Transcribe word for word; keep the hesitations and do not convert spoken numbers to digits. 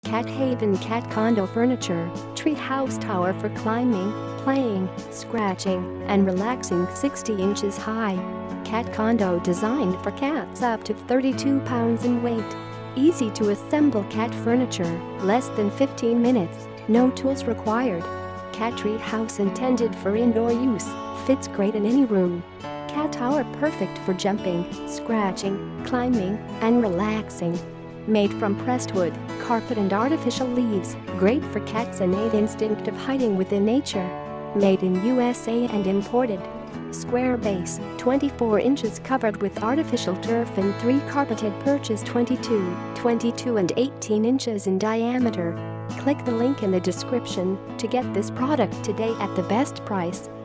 CatHaven Cat Condo Furniture, Treehouse Tower for climbing, playing, scratching, and relaxing sixty inches high. Cat Condo designed for cats up to thirty-two pounds in weight. Easy to assemble cat furniture, less than fifteen minutes, no tools required. Cat treehouse intended for indoor use, fits great in any room. Cat tower perfect for jumping, scratching, climbing, and relaxing. Made from pressed wood, carpet and artificial leaves, great for cats' innate instinct of hiding within nature. Made in U S A and imported. Square base, twenty-four inches covered with artificial turf and three carpeted perches twenty-two, twenty-two and eighteen inches in diameter. Click the link in the description to get this product today at the best price.